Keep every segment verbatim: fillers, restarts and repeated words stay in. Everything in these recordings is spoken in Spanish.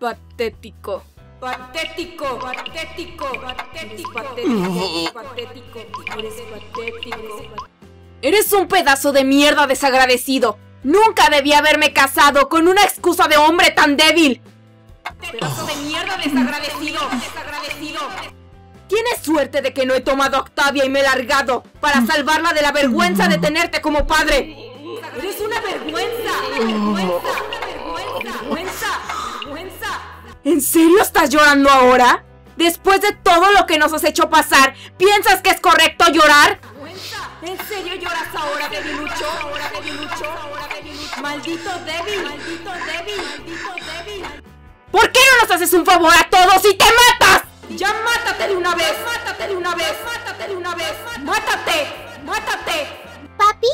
patético. Patético, patético, patético, patético, patético, eres patético. Eres un pedazo de mierda desagradecido. Nunca debí haberme casado con una excusa de hombre tan débil. Pedazo de mierda desagradecido, desagradecido. Tienes suerte de que no he tomado a Octavia y me he largado para salvarla de la vergüenza de tenerte como padre. Eres una vergüenza, vergüenza, vergüenza, vergüenza, vergüenza. ¿En serio estás llorando ahora? Después de todo lo que nos has hecho pasar, ¿piensas que es correcto llorar? ¿En serio lloras ahora, debilucho? ¿Ahora, debilucho? ¿Ahora, debilucho? ¡Maldito débil! ¡Maldito débil! ¡Maldito débil! ¿Por qué no nos haces un favor a todos y te matas? ¡Ya mátate de una vez! ¡Mátate de una vez! ¡Mátate de una vez! ¡Mátate! ¡Mátate! ¿Papi?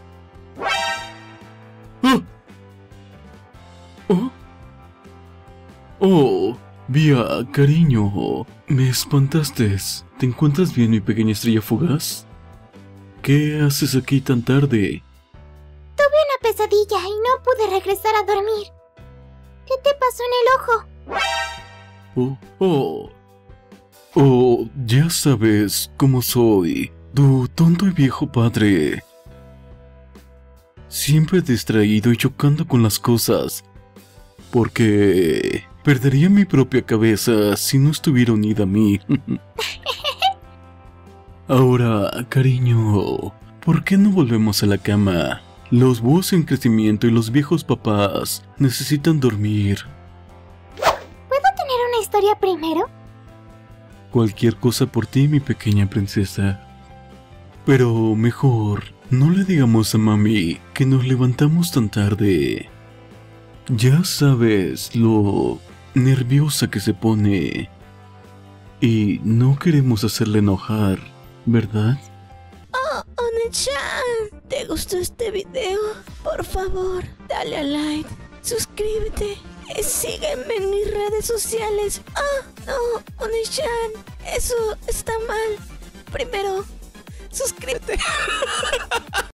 ¿Ah? ¿Oh? Oh, Vía, cariño, me espantaste. ¿Te encuentras bien, mi pequeña estrella fugaz? ¿Qué haces aquí tan tarde? Tuve una pesadilla y no pude regresar a dormir. ¿Qué te pasó en el ojo? Oh, oh, oh, ya sabes cómo soy, tu tonto y viejo padre. Siempre distraído y chocando con las cosas, porque perdería mi propia cabeza si no estuviera unida a mí. Ahora, cariño, ¿por qué no volvemos a la cama? Los búhos en crecimiento y los viejos papás necesitan dormir. ¿Puedo tener una historia primero? Cualquier cosa por ti, mi pequeña princesa. Pero mejor, no le digamos a mami que nos levantamos tan tarde. Ya sabes lo nerviosa que se pone. Y no queremos hacerle enojar, ¿verdad? Oh, One-chan, ¿te gustó este video? Por favor, dale a like, suscríbete y sígueme en mis redes sociales. Oh, no, One-chan, eso está mal. Primero, suscríbete.